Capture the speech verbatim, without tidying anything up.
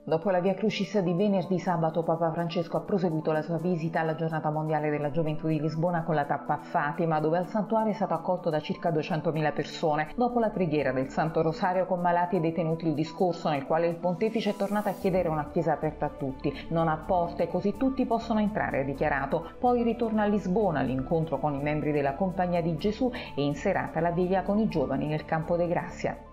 Dopo la Via Crucis di venerdì sabato, Papa Francesco ha proseguito la sua visita alla Giornata Mondiale della Gioventù di Lisbona con la tappa a Fatima, dove al santuario è stato accolto da circa duecentomila persone. Dopo la preghiera del Santo Rosario con malati e detenuti, il discorso nel quale il pontefice è tornato a chiedere una chiesa aperta a tutti, non a porte, così tutti possono entrare, ha dichiarato. Poi ritorna a Lisbona all'incontro con i membri della Compagnia di Gesù e in serata la veglia con i giovani nel Campo de Grazia.